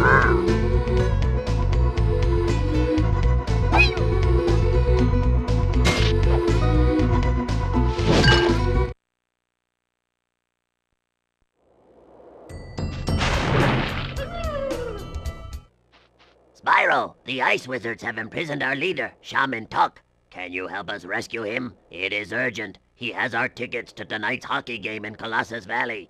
Spyro, the Ice Wizards have imprisoned our leader, Shaman Tuck. Can you help us rescue him? It is urgent. He has our tickets to tonight's hockey game in Colossus Valley.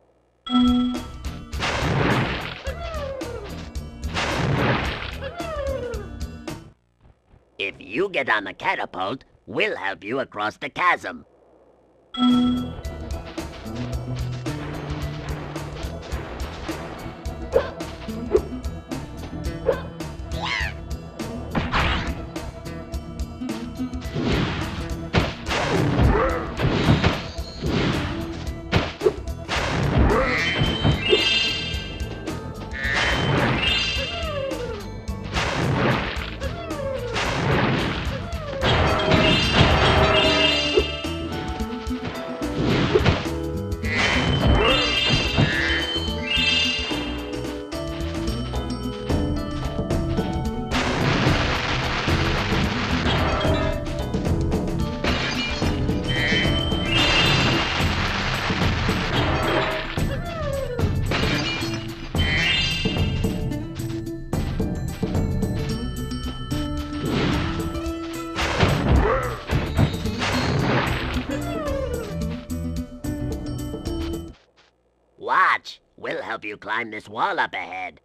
If you get on the catapult, we'll help you across the chasm. Watch! We'll help you climb this wall up ahead.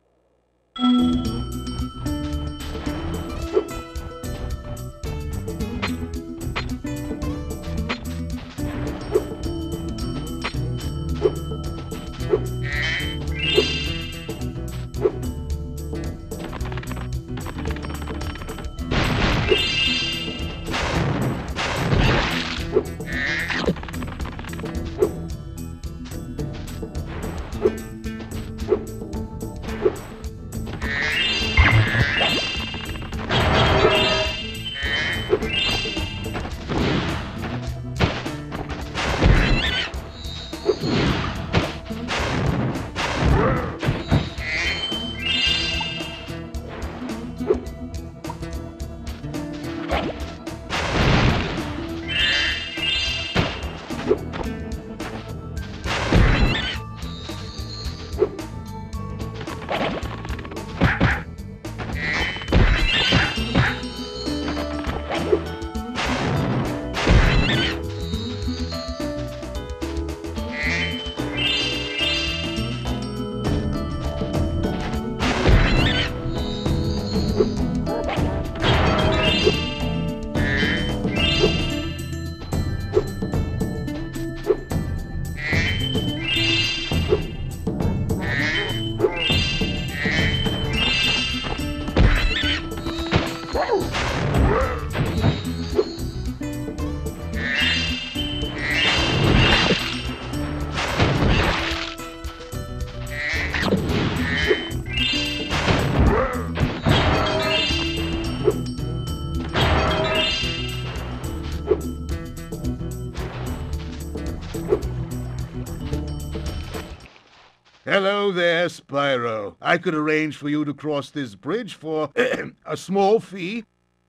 Hello there, Spyro. I could arrange for you to cross this bridge for a small fee.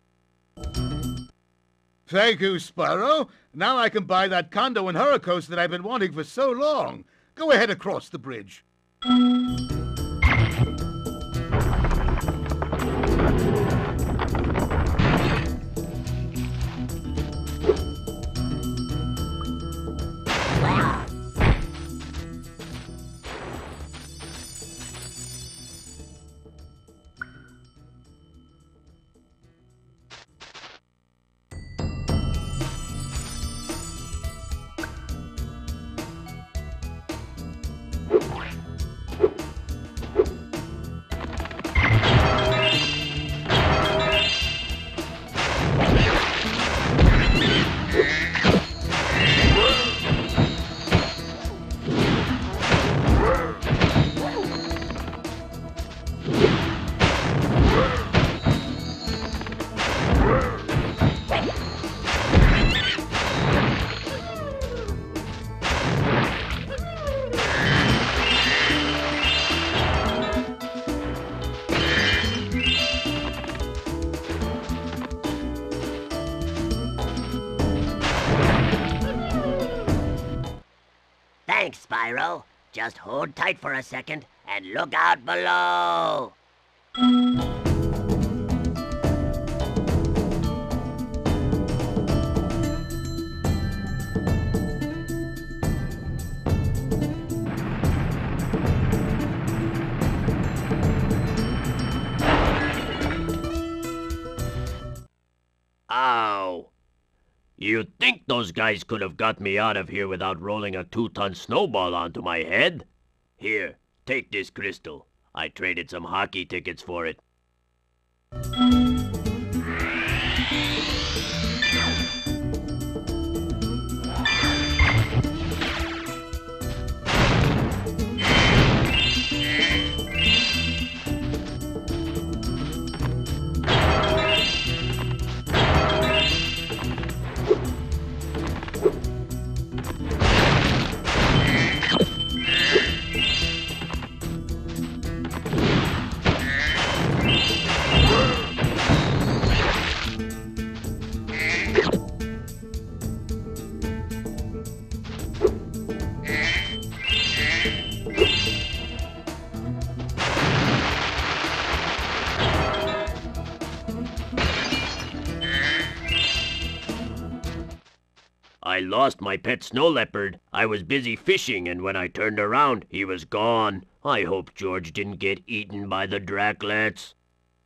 Thank you, Spyro. Now I can buy that condo in Hurricos that I've been wanting for so long. Go ahead across the bridge. Spyro. Just hold tight for a second and look out below. Ow! You'd think those guys could have got me out of here without rolling a 2-ton snowball onto my head. Here, take this crystal. I traded some hockey tickets for it. I lost my pet snow leopard. I was busy fishing, and when I turned around, he was gone. I hope George didn't get eaten by the Draclets.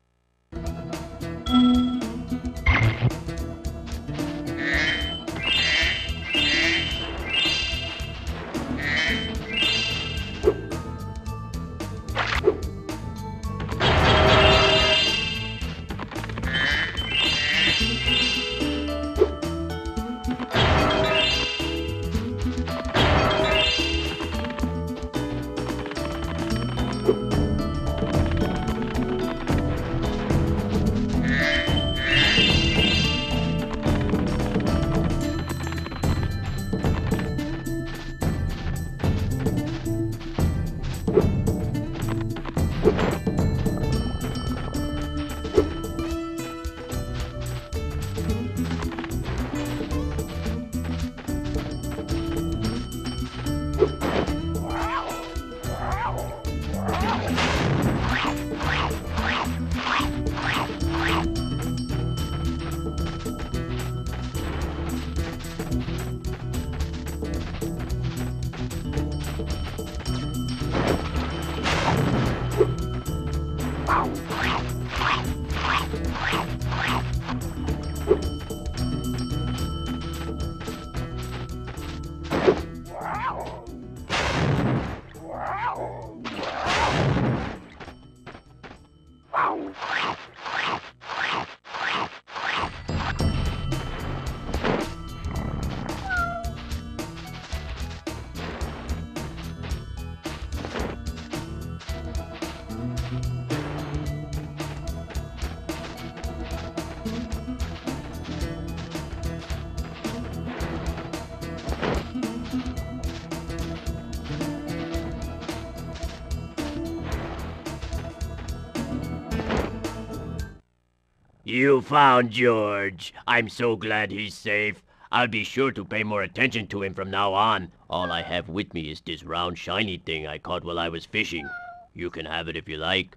You found George. I'm so glad he's safe. I'll be sure to pay more attention to him from now on. All I have with me is this round shiny thing I caught while I was fishing. You can have it if you like.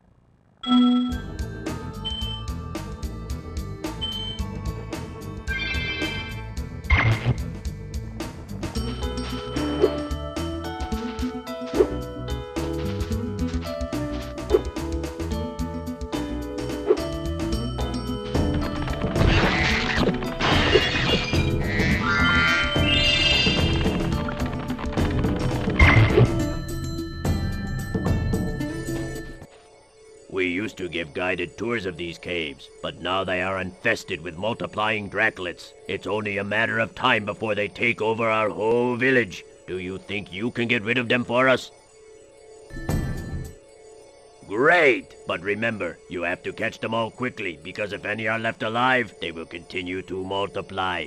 We used to give guided tours of these caves, but now they are infested with multiplying Draclets. It's only a matter of time before they take over our whole village. Do you think you can get rid of them for us? Great! But remember, you have to catch them all quickly, because if any are left alive, they will continue to multiply.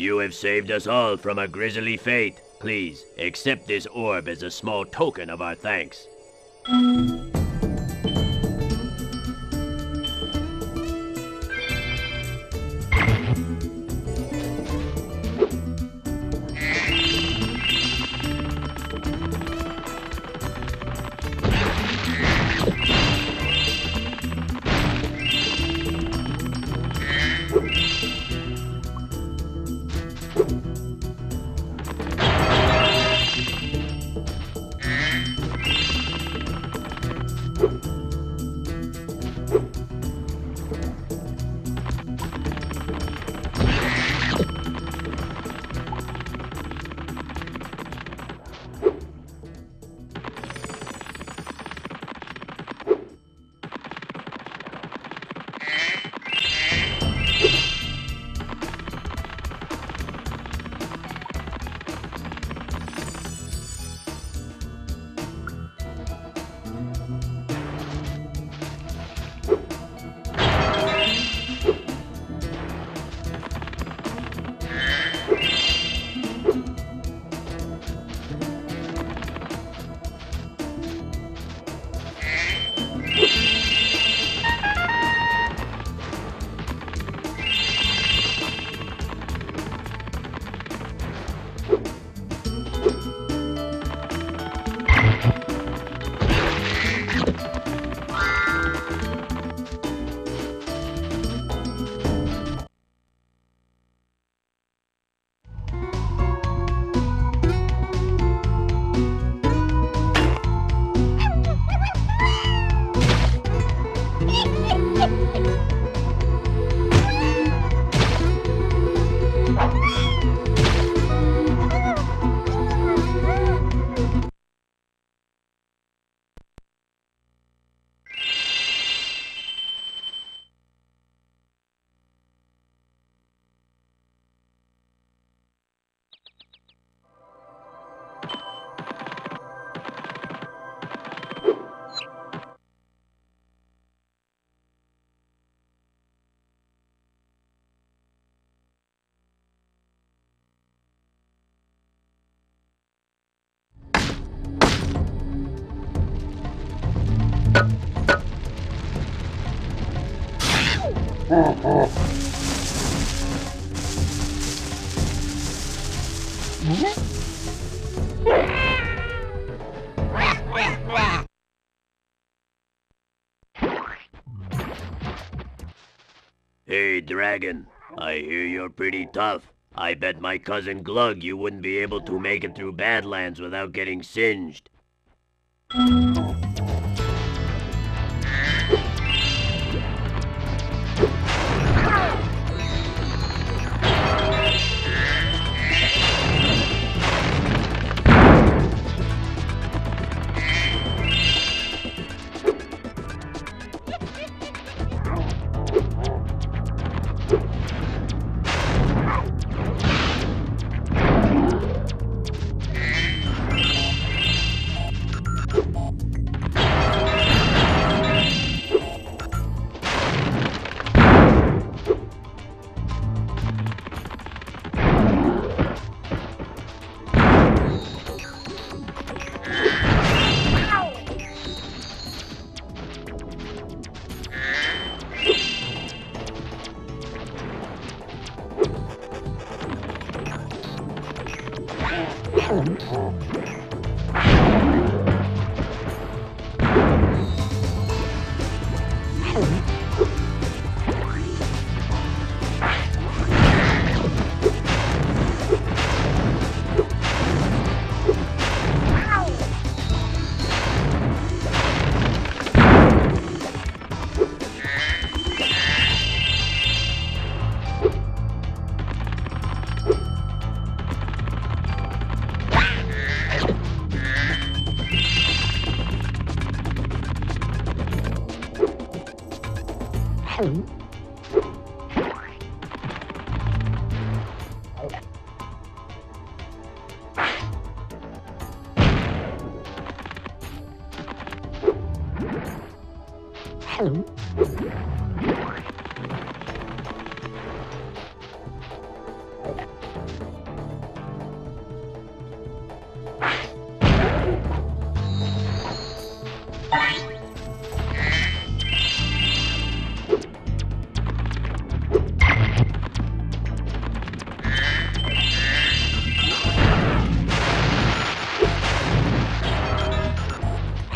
You have saved us all from a grisly fate. Please, accept this orb as a small token of our thanks. Hey, Dragon. I hear you're pretty tough. I bet my cousin Glug you wouldn't be able to make it through Badlands without getting singed.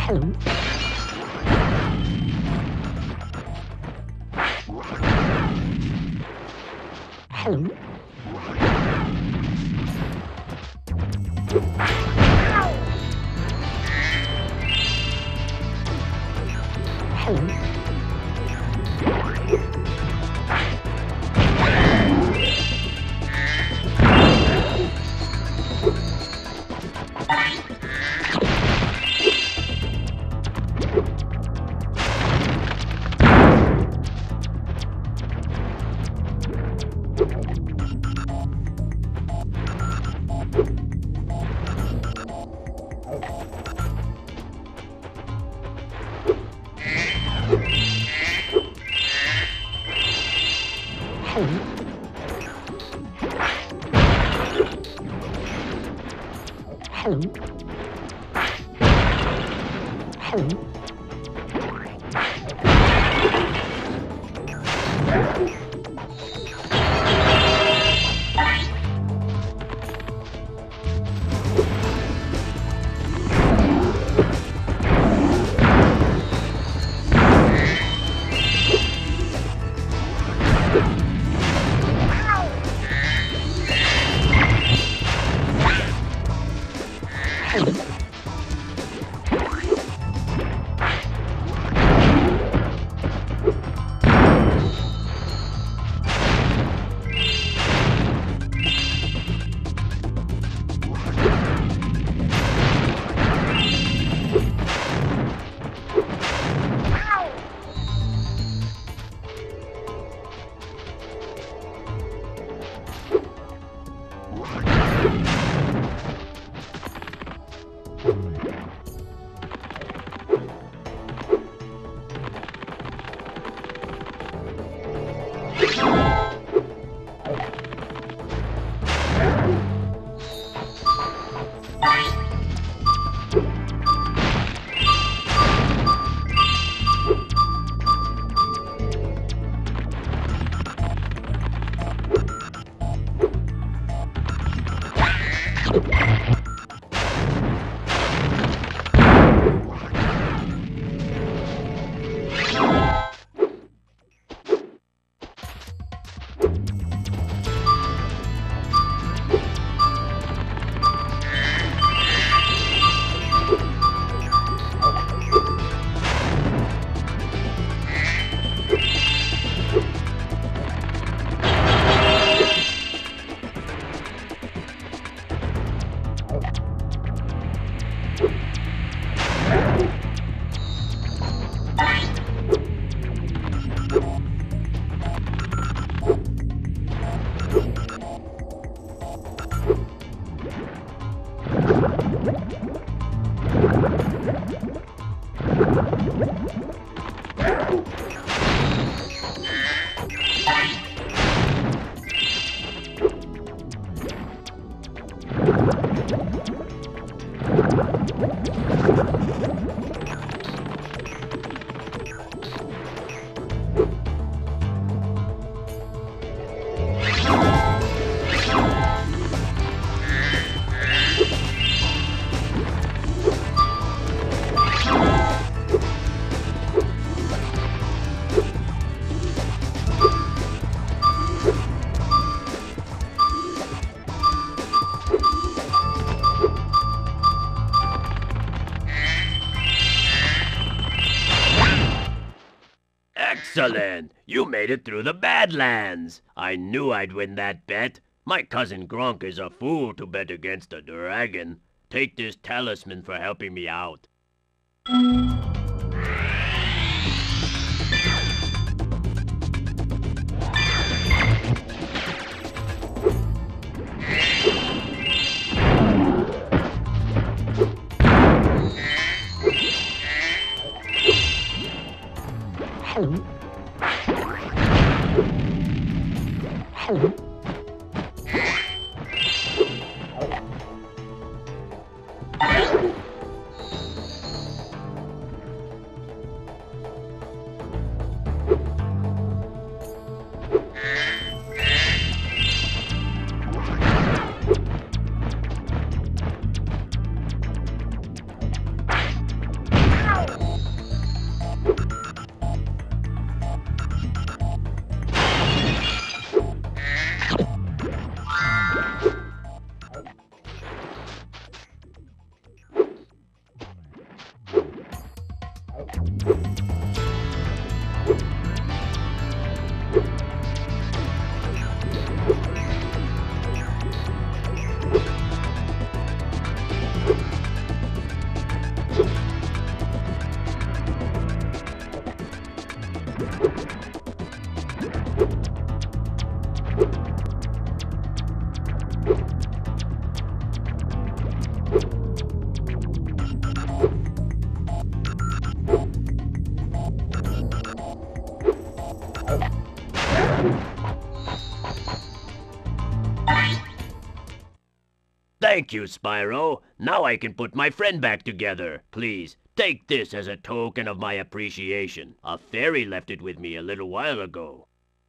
Excellent! You made it through the Badlands! I knew I'd win that bet. My cousin Gronk is a fool to bet against a dragon. Take this talisman for helping me out. Thank you, Spyro. Now I can put my friend back together. Please, take this as a token of my appreciation. A fairy left it with me a little while ago.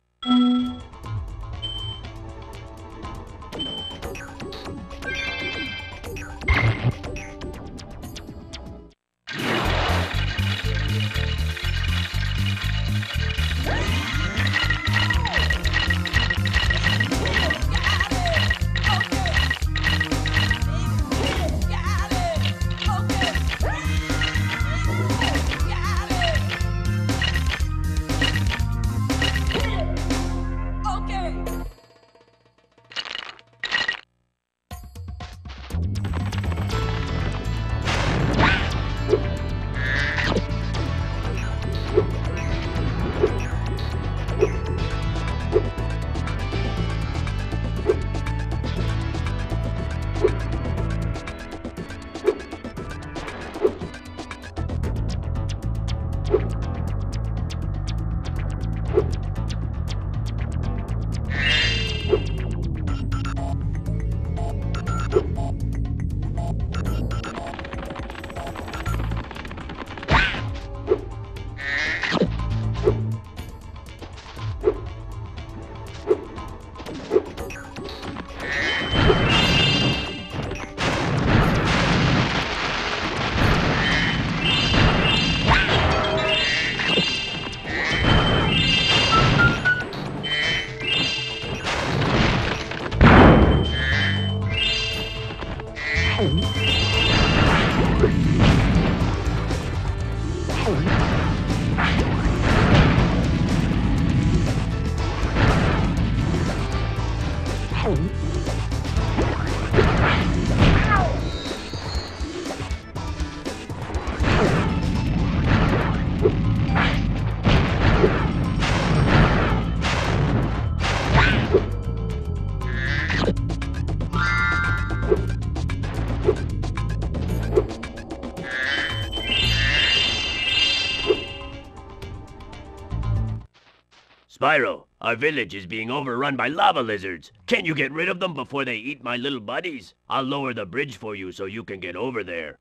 Spyro, our village is being overrun by lava lizards. Can you get rid of them before they eat my little buddies? I'll lower the bridge for you so you can get over there.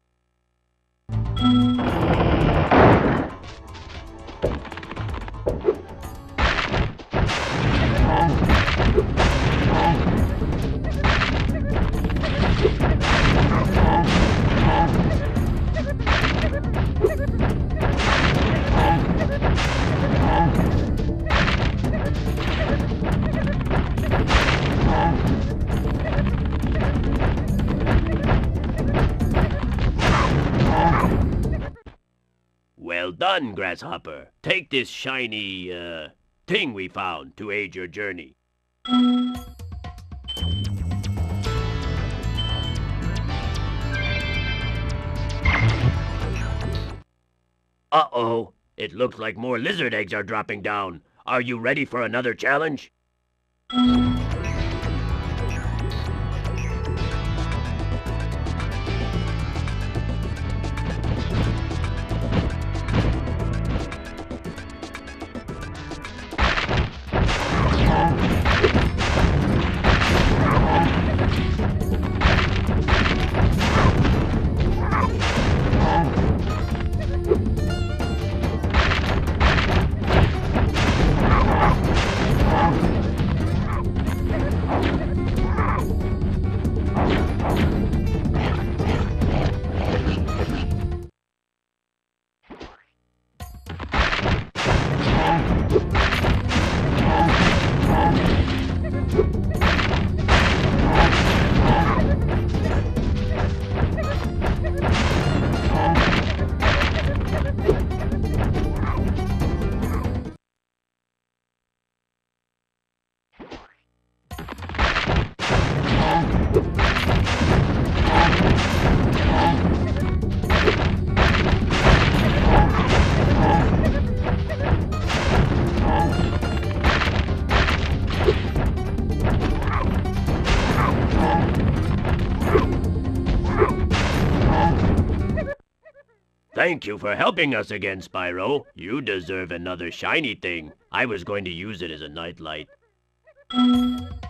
Well done, Grasshopper. Take this shiny, thing we found to aid your journey. Uh-oh. It looks like more lizard eggs are dropping down. Are you ready for another challenge? Thank you for helping us again, Spyro. You deserve another shiny thing. I was going to use it as a nightlight.